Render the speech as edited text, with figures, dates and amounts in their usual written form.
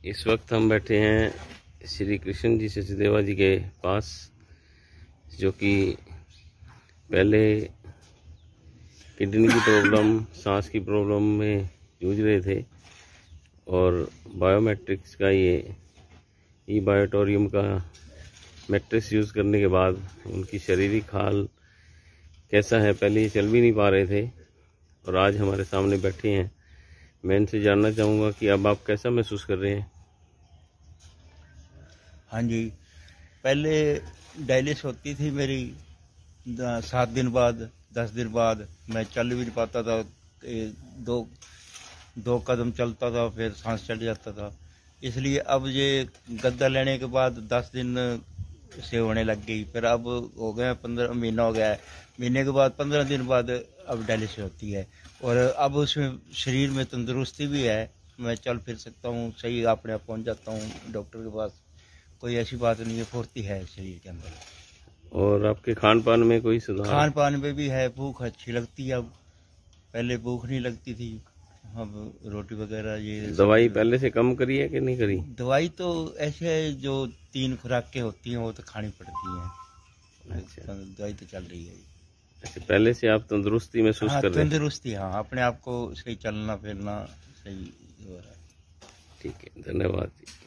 इस वक्त हम बैठे हैं श्री कृष्ण जी सचदेवा जी के पास, जो कि पहले किडनी की प्रॉब्लम, सांस की प्रॉब्लम में जूझ रहे थे और बायोमेट्रिक्स का ये ई बायोटोरियम का मैट्रिक्स यूज़ करने के बाद उनकी शारीरिक हाल कैसा है, पहले ये चल भी नहीं पा रहे थे और आज हमारे सामने बैठे हैं। मैं इनसे जानना चाहूँगा कि अब आप कैसा महसूस कर रहे हैं। हाँ जी, पहले डायलिसिस होती थी मेरी 7 दिन बाद, 10 दिन बाद। मैं चल भी नहीं पाता था, दो कदम चलता था फिर सांस चढ़ जाता था। इसलिए अब ये गद्दा लेने के बाद 10 दिन से होने लग गई। फिर अब हो गए 15 महीना हो गया है। महीने के बाद 15 दिन बाद अब डायलिसिस होती है और अब उसमें शरीर में तंदुरुस्ती भी है। मैं चल फिर सकता हूँ, सही अपने आप पहुँच जाता हूँ डॉक्टर के पास। कोई ऐसी बात नहीं है, फुर्ती है शरीर के अंदर। और आपके खान पान में कोई सुधार? खान पान में भी है, भूख अच्छी लगती है अब, पहले भूख नहीं लगती थी। अब रोटी वगैरह ये। दवाई पहले से कम करी है कि नहीं करी? दवाई तो ऐसे है, जो 3 खुराकें होती हैं वो तो खानी पड़ती हैं। अच्छा, दवाई तो चल रही है। अच्छा, पहले से आप तंदुरुस्ती महसूस हाँ, कर रहे हैं? तंदुरुस्ती, हाँ, अपने आप को सही चलना फिरना सही हो रहा है। ठीक है, धन्यवाद जी।